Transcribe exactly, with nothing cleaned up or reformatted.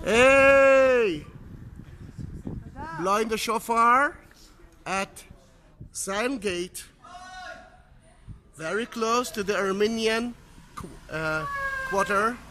Hey! Blowing the shofar at Zion Gate, very close to the Armenian uh, quarter.